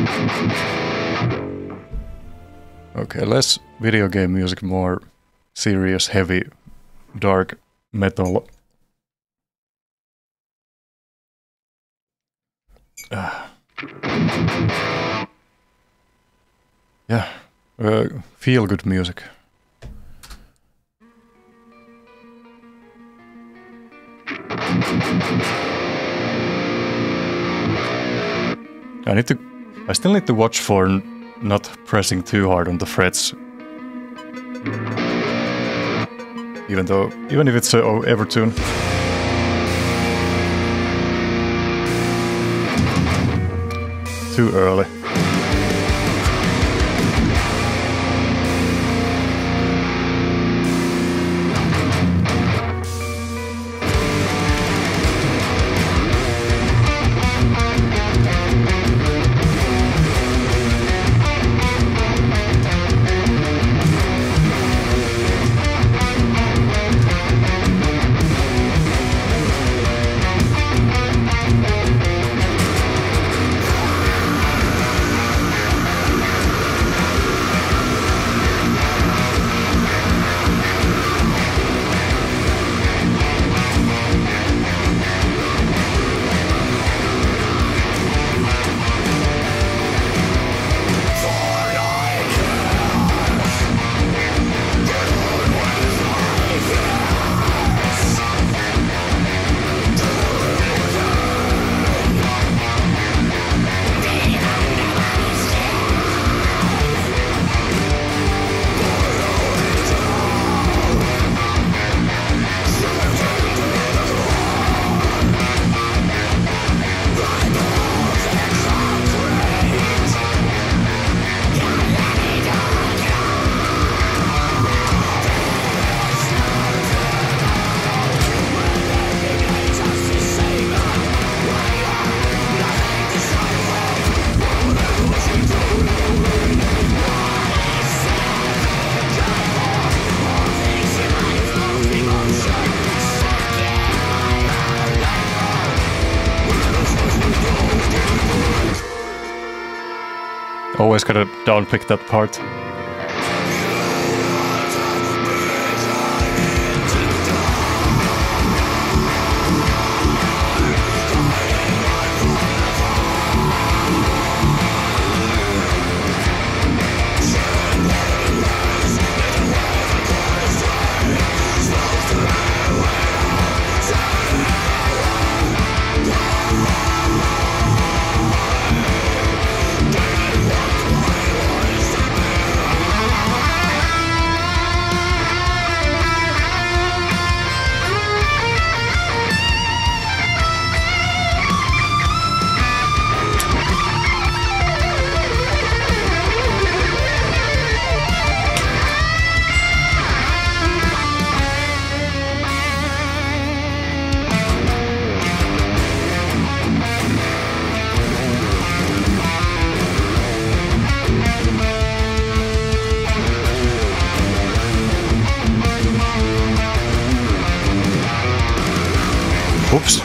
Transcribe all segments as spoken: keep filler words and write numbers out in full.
Okay, less video game music, more serious, heavy, dark metal. Uh. Yeah, uh, feel good music. I need to. I still need to watch for n not pressing too hard on the frets. Even though, even if it's a uh, Evertune. Too early. Always gotta downpick that part. Oops.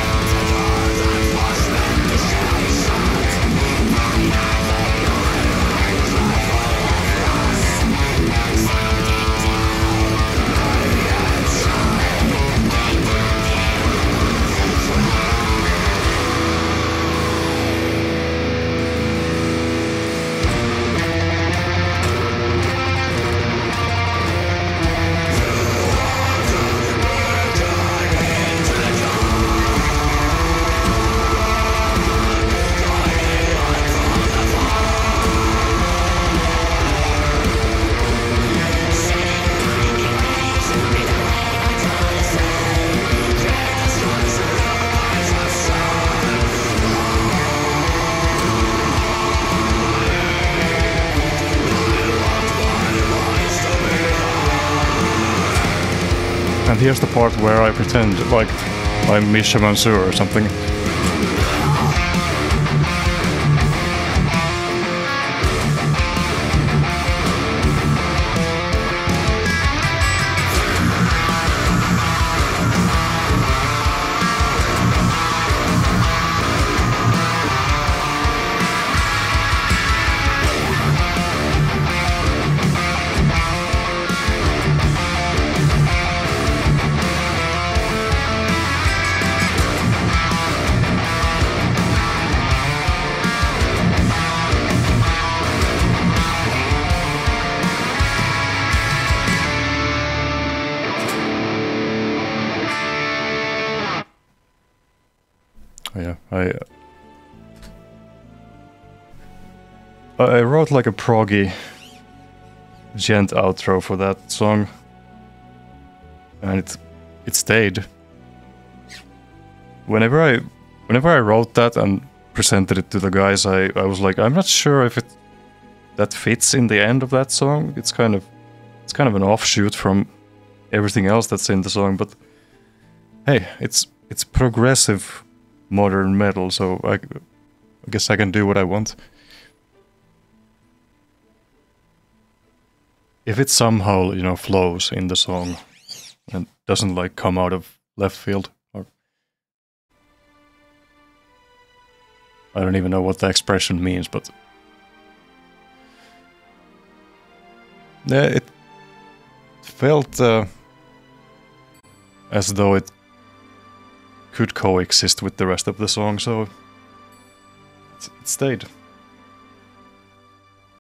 And here's the part where I pretend like I'm Misha Mansour or something. I I wrote like a proggy gent outro for that song, and it it stayed. Whenever I whenever I wrote that and presented it to the guys, I, I was like, I'm not sure if it that fits in the end of that song. It's kind of it's kind of an offshoot from everything else that's in the song, but hey, it's it's progressive modern metal, so I, I guess I can do what I want. If it somehow, you know, flows in the song and doesn't like come out of left field, or I don't even know what the expression means, but yeah, it felt uh, as though it could coexist with the rest of the song, so it stayed.